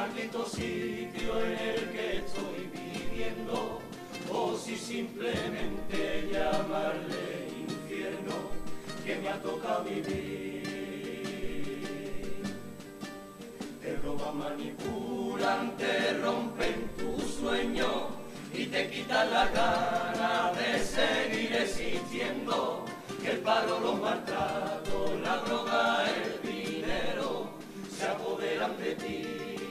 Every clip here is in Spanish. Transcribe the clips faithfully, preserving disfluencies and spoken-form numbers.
maldito sitio en el que estoy viviendo, o si simplemente llamarle infierno que me ha tocado vivir. Te roban, manipulan, te rompen tu sueño y te quitan la gana de seguir existiendo. El paro, los maltratos, la droga, el dinero se apoderan de ti.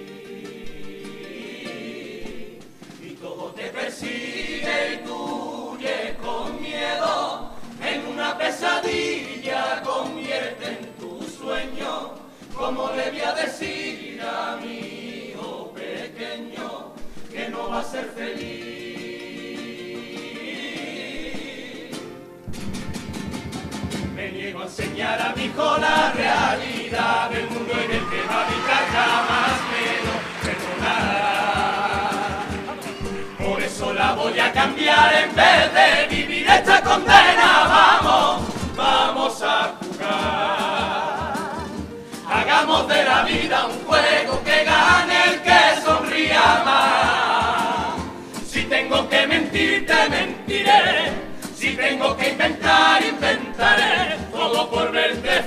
Y todo te persigue y tú huyes con miedo. En una pesadilla convierten tu sueño. ¿Cómo le voy a decir a mi hijo pequeño que no va a ser feliz? Me niego a enseñar a mi hijo la realidad del mundo en el que va a habitar, jamás me lo perdonará. Por eso la voy a cambiar, en vez de vivir esta condena. Vamos, vamos a jugar. Hagamos de la vida un juego, que gane el que sonría más. Si tengo que mentir, te mentiré. Si tengo que inventar, inventaré, todo por verte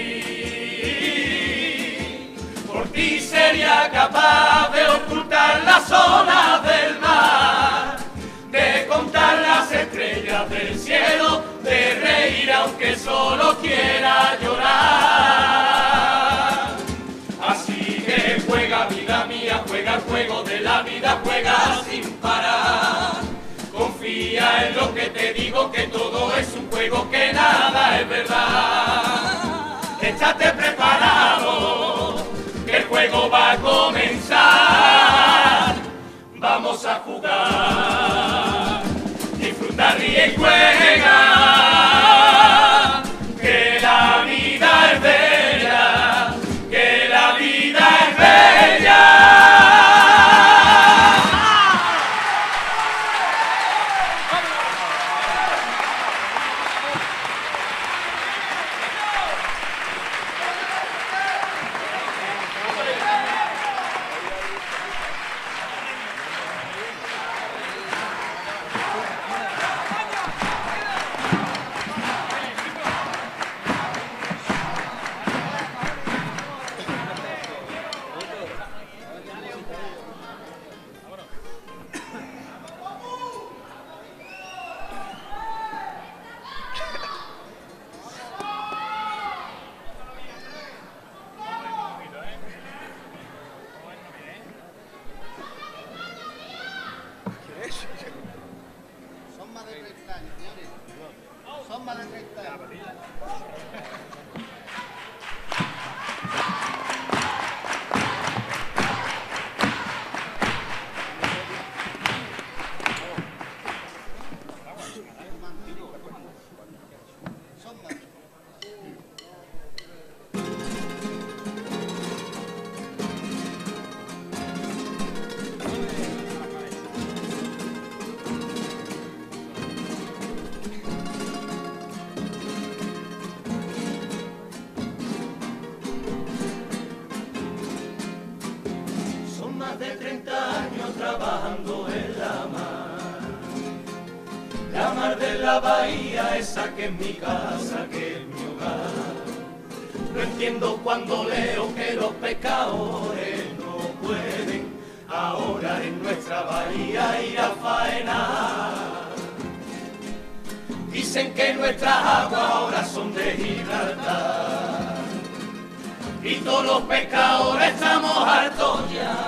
feliz. Por ti sería capaz de ocultar las olas del mar, de contar las estrellas del cielo, de reír aunque solo quiera llorar. Así que juega, vida mía, juega el juego de la vida, juega sin parar. Confía en lo que te digo, que todo es un juego, que nada es verdad. Échate preparado, que el juego va a comenzar. Vamos a jugar, disfruta, ríe y juega, que la vida es bella, que la vida es bella. Son más de treinta años, señores. Son más de treinta años. Son más. De treinta años trabajando en la mar, la mar de la bahía, esa que es mi casa, que es mi hogar. No entiendo cuando leo que los pescadores no pueden ahora en nuestra bahía ir a faenar. Dicen que nuestras aguas ahora son de Gibraltar y todos los pescadores estamos hartos ya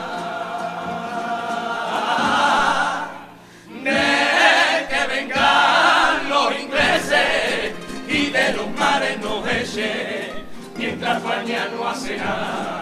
de que vengan los ingleses y de los mares nos echen, mientras España no hace nada.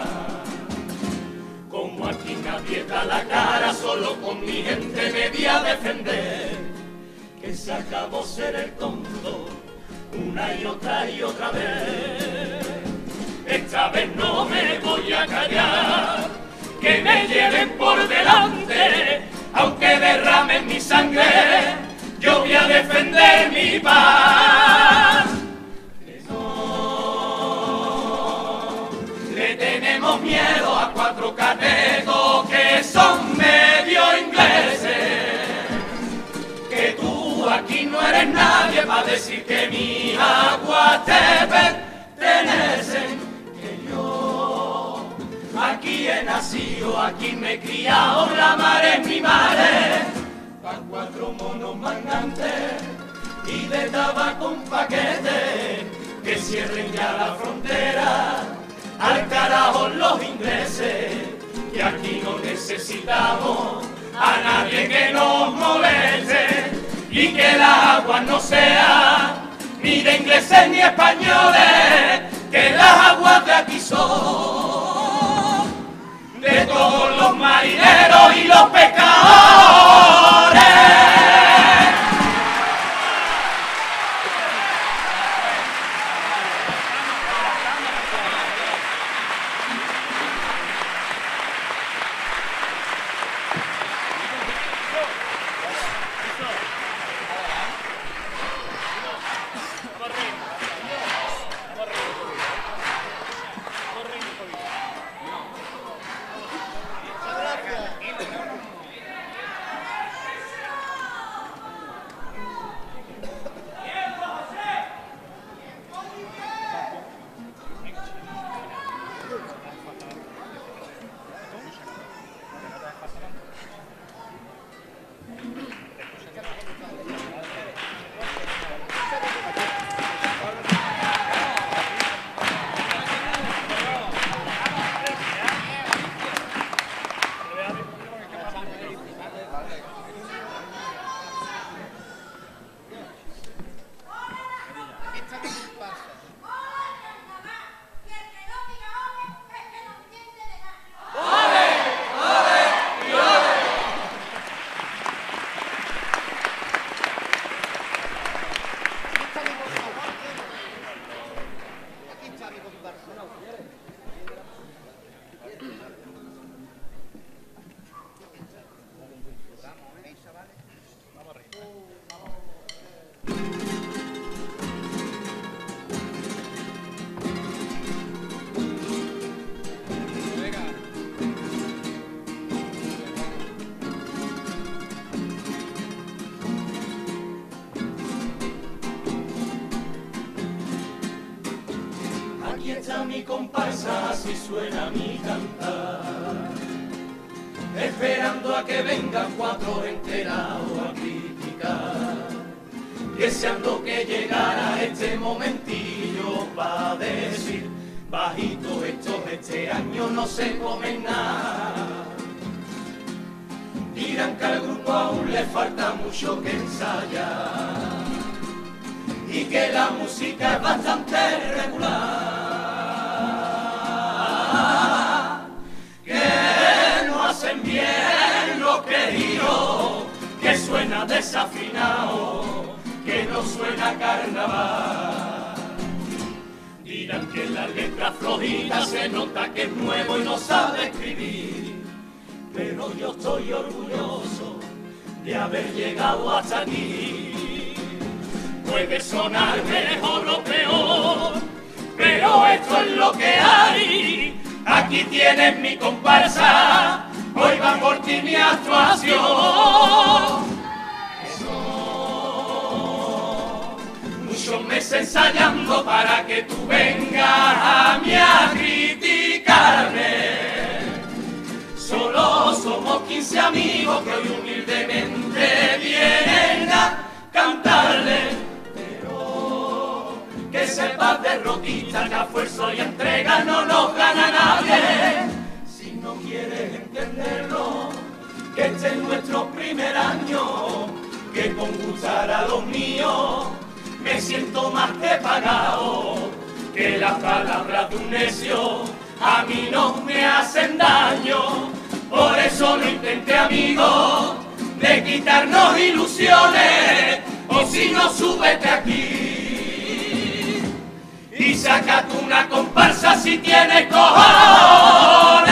Como aquí me aprieta la cara, solo con mi gente me voy a defender, que se acabó ser el tonto una y otra y otra vez. Esta vez no me voy a callar, que me lleven por delante, aunque derramen mi sangre, yo voy a defender mi paz. Que no le tenemos miedo a cuatro categorías. decir que mis aguas te pertenecen, que yo aquí he nacido, aquí me he criado, la mar es mi madre, pa' cuatro monos mangantes y de tabaco un paquete, que cierren ya la frontera, al carajo los ingleses, que aquí no necesitamos a nadie que nos moleste, y que las aguas no sean ni de ingleses ni españoles, que las aguas de aquí son de todos los marineros y los pescadores. Aquí está mi comparsa, así suena mi cantar, esperando a que vengan cuatro enterados a criticar, deseando que llegara este momentillo para decir, bajito estos este año no se comen nada. Dirán que al grupo aún le falta mucho que ensayar y que la música es bastante regular, que no hacen bien lo querido, que suena desafinado, que no suena carnaval. Dirán que en la letra flojita se nota que es nuevo y no sabe escribir, pero yo estoy orgulloso de haber llegado hasta aquí. Puede sonar mejor o peor, pero esto es lo que hay. Aquí tienes mi comparsa, hoy va por ti mi actuación. Son muchos meses ensayando para que tú vengas a mí a criticarme. Solo somos quince amigos que hoy humildemente vienen a cantarle. Que sepas derrotista, que a fuerza y entrega no nos gana nadie. Si no quieres entenderlo, que este es nuestro primer año, que con gustar a los míos me siento más que pagado, que las palabras de un necio a mí no me hacen daño. Por eso no intente, amigo, de quitarnos ilusiones, o si no, súbete aquí y sácate una comparsa si tienes cojones.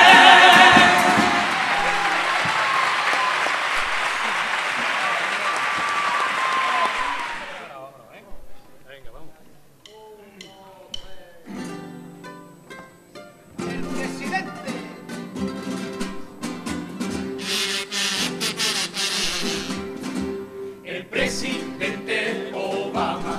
Venga, vamos. El presidente. El presidente Obama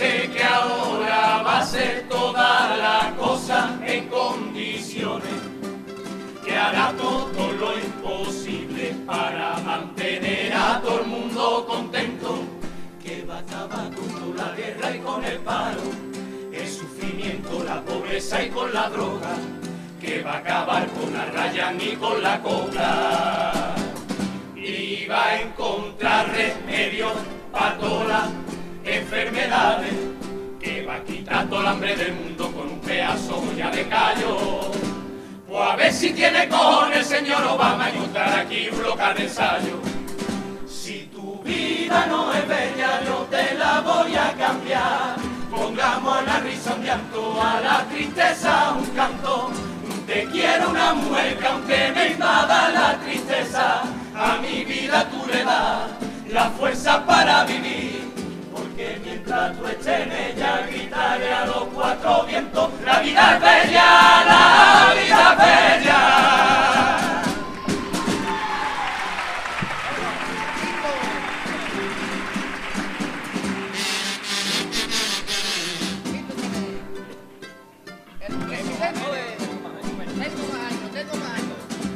sé que ahora va a ser toda la cosa en condiciones, que hará todo lo imposible para mantener a todo el mundo contento, que va a acabar con la guerra y con el paro, el sufrimiento, la pobreza y con la droga, que va a acabar con la raya y con la copla, y va a encontrar remedios para todas las enfermedades, que va a quitar todo el hambre del mundo con un pedazo ya de callo. Pues a ver si tiene cojones el señor Obama y montar aquí un local de ensayo. Si tu vida no es bella, yo te la voy a cambiar. Pongamos a la risa un llanto, a la tristeza un canto. Te quiero una mujer que aunque me invada la tristeza, a mi vida tú le das la fuerza para vivir. Porque mientras tú estés en ella, gritaré a los cuatro vientos, la vida es bella, la vida es bella. El presidente de... Tengo más años, tengo más años.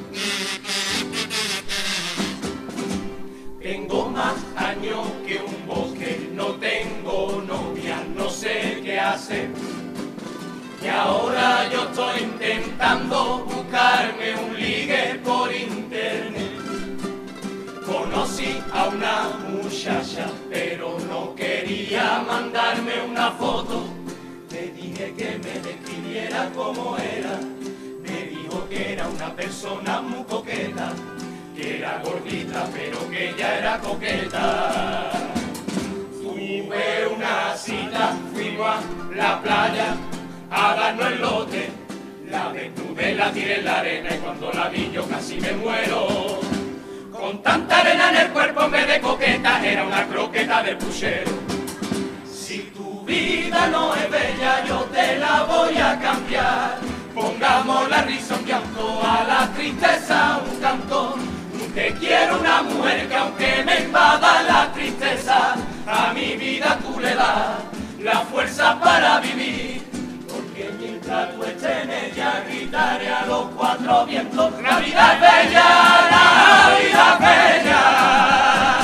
Tengo más años que un bosque, no tengo novia, no sé qué hacer. Y ahora yo estoy intentando buscarme un ligue por internet. Conocí a una muchacha, pero no quería mandarme una foto. Le dije que me describiera como era. Me dijo que era una persona muy coqueta, que era gordita pero que ella era coqueta. Tuve una cita, fuimos a la playa a darnos el lote. La desnudé, la tiré en la arena y cuando la vi yo casi me muero. Con tanta arena en el cuerpo en vez de coqueta era una croqueta del puchero. Si tu vida no es bella yo te la voy a cambiar. Pongamos la risa un llanto, a la tristeza un canto. Te quiero una mujer que aunque me invada la tristeza, a mi vida tú le das la fuerza para vivir. Porque mientras tú estés en ella, gritaré a los cuatro vientos, la vida es bella, la vida es bella.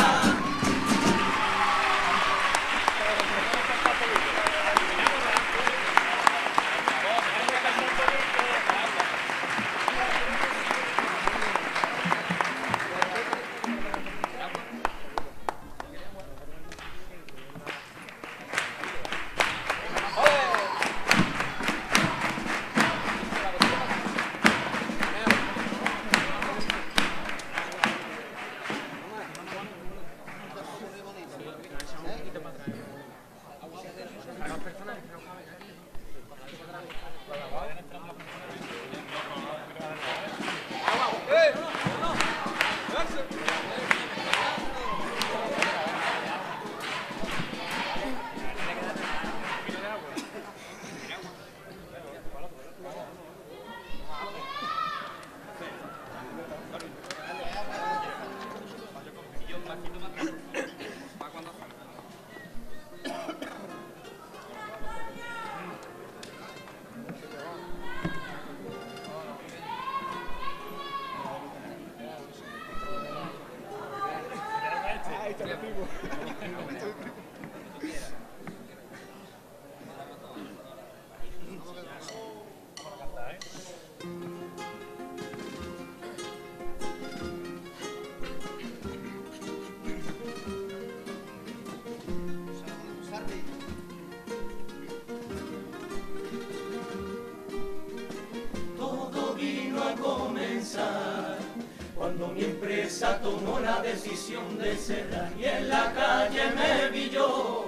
Cuando mi empresa tomó la decisión de cerrar y en la calle me vi yo,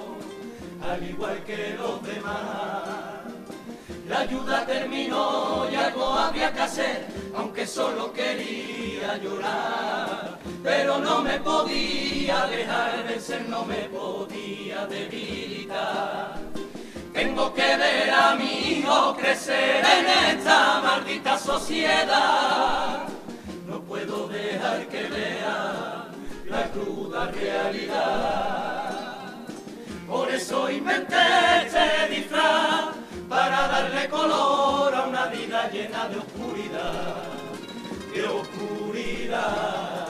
al igual que los demás. La ayuda terminó y algo había que hacer, aunque solo quería llorar. Pero no me podía dejar vencer, no me podía debilitar. Tengo que ver a mi hijo crecer en esta maldita sociedad. No puedo dejar que vea la cruda realidad. Por eso inventé este disfraz para darle color a una vida llena de oscuridad, de oscuridad.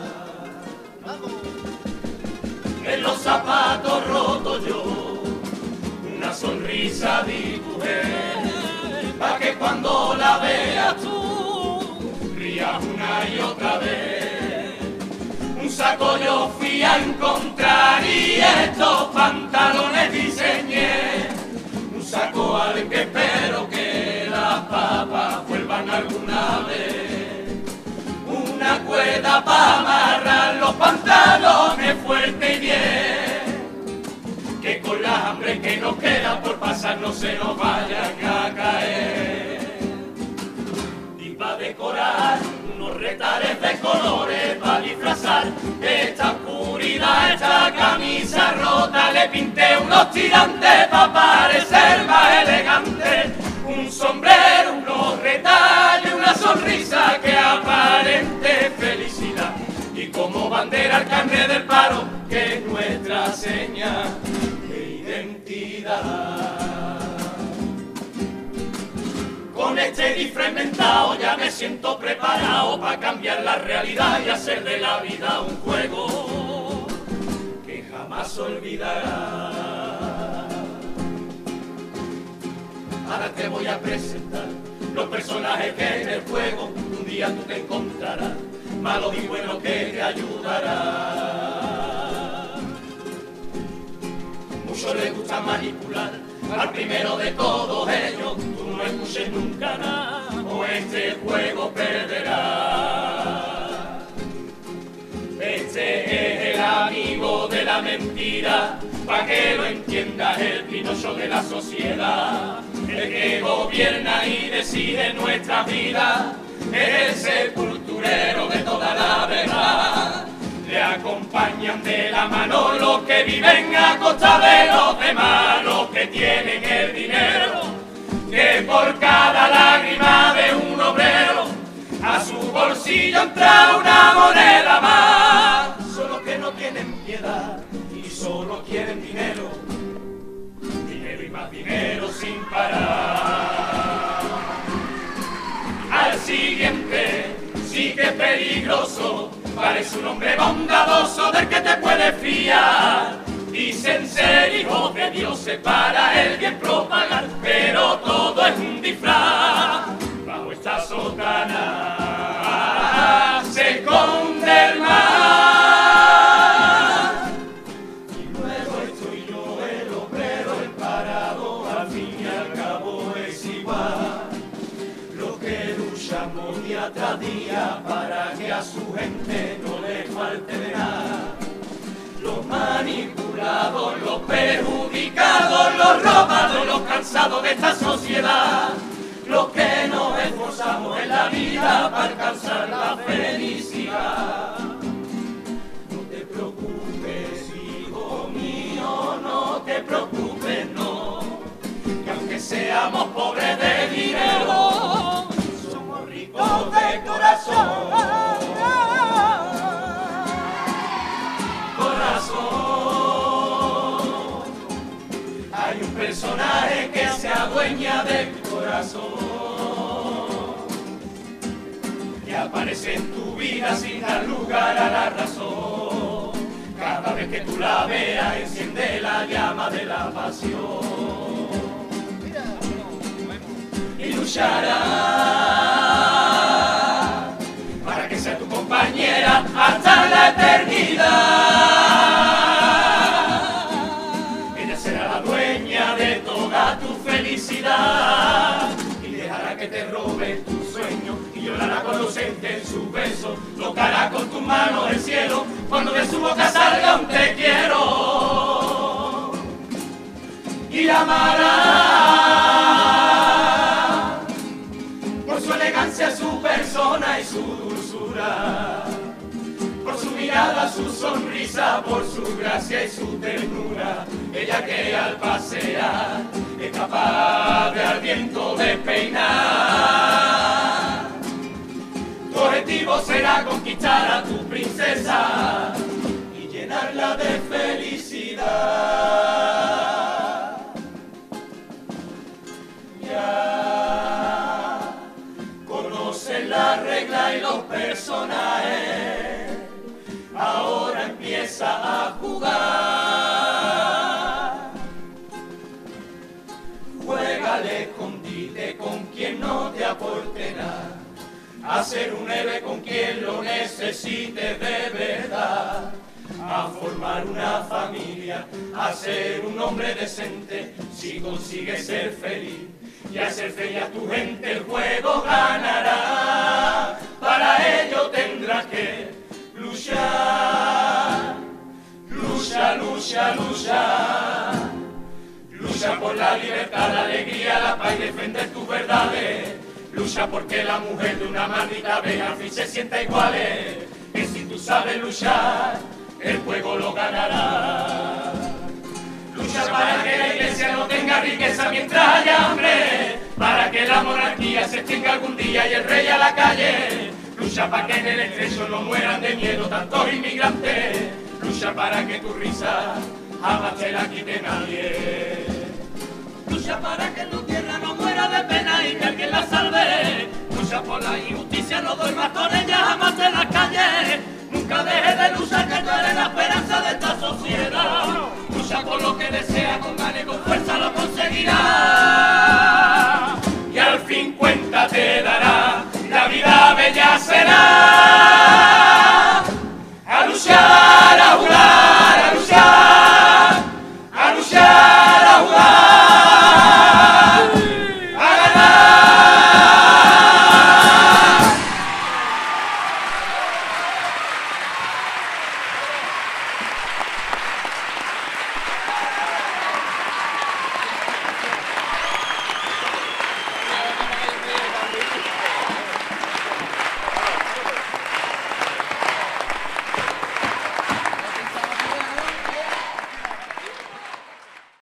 En los zapatos rotos yo una sonrisa dibujé, pa' que cuando la veas tú rías una y otra vez. Un saco yo fui a encontrar y estos pantalones diseñé, un saco al que espero que las papas vuelvan alguna vez, una cuerda para amarrar los pantalones fuerte y bien, que con la hambre que nos queda por pasar no se nos vayan a caer. Y para decorar unos retares de colores, para disfrazar esta oscuridad, esta camisa rota, le pinté unos tirantes para parecer más elegante, un sombrero, unos retalles, una sonrisa que aparente felicidad, y como bandera el carnet del paro, que es nuestra seña de identidad. Con este disfraz inventado ya me siento preparado para cambiar la realidad y hacer de la vida un juego que jamás olvidará. Ahora te voy a presentar los personajes que en el juego un día tú te encontrarás, malos y buenos que te ayudarán. Muchos les gusta manipular al primero de todos ellos, tú no escuches nunca nada o este juego perderá. Este es el amigo de la mentira, pa' que lo entiendas, el Pinocho de la sociedad, el que gobierna y decide nuestras vidas, es el sepulturero de toda la verdad. Le acompañan de la mano los que viven a costa de los demás, los que tienen el dinero, que por cada lágrima de un obrero a su bolsillo entra una moneda más. Son los que no tienen piedad y solo quieren dinero, dinero y más dinero sin parar. Al siguiente sí que es peligroso, parece un hombre bondadoso del que te puedes fiar. Dicen ser hijos de Dios, para el bien propagar, pero todo es un disfraz. Bajo esta sotana se esconde el mar. Y luego estoy yo, el obrero, el parado, al fin y al cabo es igual. Los que luchamos día tras día para que a su gente no le falte de nada. Los manipulados, los perjudicados, los robados, los cansados de esta sociedad. Los que nos esforzamos en la vida para alcanzar la felicidad. No te preocupes, hijo mío, no te preocupes, no. Que aunque seamos pobres de dinero, somos ricos de corazón. Corazón. Hay un personaje que se adueña de tu corazón, que aparece en tu vida sin dar lugar a la razón. Cada vez que tú la veas enciende la llama de la pasión y luchará para que sea tu compañera hasta la eternidad. Ella será la dueña de toda tu felicidad y dejará que te robe tu sueño y llorará cuando siente en su beso. Tocará con tus manos el cielo cuando de su boca salga un te quiero y la amará por su elegancia, su persona y su dulzura, por su mirada, su sonrisa, por su gracia y su ternura. Ella que al pasear es capaz de al viento despeinar. Tu objetivo será conquistar a tu princesa y llenarla de felicidad. empieza a jugar. Juega al escondite con quien no te aporte nada, a ser un héroe con quien lo necesite de verdad, a formar una familia, a ser un hombre decente, si consigues ser feliz y hacer feliz a tu gente, el juego ganará. Para ello tendrás que luchar, lucha, lucha, lucha, lucha por la libertad, la alegría, la paz y defender tus verdades. Lucha porque la mujer de una maldita vez al fin se sienta iguales, que si tú sabes luchar, el juego lo ganará. Lucha para que la iglesia no tenga riqueza mientras haya hambre, para que la monarquía se extinga algún día y el rey a la calle. Lucha para que en el estrecho no mueran de miedo tantos inmigrantes. Lucha para que tu risa jamás te la quite nadie. Lucha para que tu tierra no muera de pena y que alguien la salve. Lucha por la injusticia, no duermas con ella jamás en las calles. Nunca dejes de luchar, que